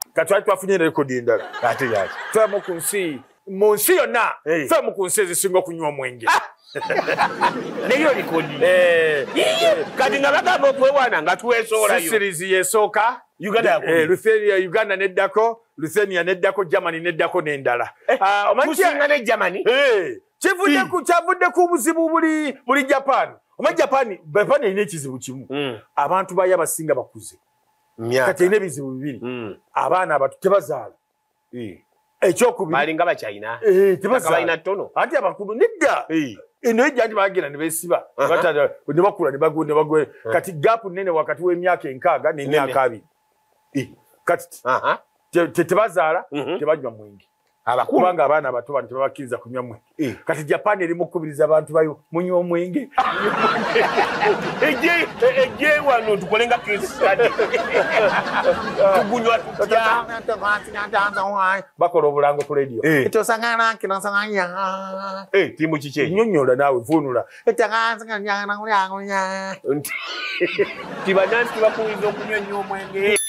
katwali twafunye Likoddi endala ate yaki twa mu nsi yonna twa mu kunsi ezisinga okunywa omwenge neyo Likoddi kati nga bagamba okwewaana nga tuweesoolayo series yesooka Uganda neddako Lithuania neddako Germany neddako n'endala tusinga ne Germany kyavudde ku buzibu buli Japan omanyi Japan erina ekizibu kimu abantu bayo abasinga bakuze kati erina ebizibu bibiri abaana abato tebazaala ekyokubiri balinga bakyayina tebazaala ttono ate abakulu nedda eno ejjanti bagenda ne beesiba ne bakula ne bagwe kati gaapu nnene wakati w'emyaka 6 n'emyaka 2 kati tebazaala tebanywa mwenge kubanga abaana abato bano tebabakkiriza kunywa mwenge kati Japan eri mukubiriza abantu bayo munywa omwenge ejje wano tukolenga case study tugunywa tutya bakola obulango ku radio etosangana kinasanganya timu kike nyonyola nawe vunula tibanansi bakuwiza okunywa nnyo omwenge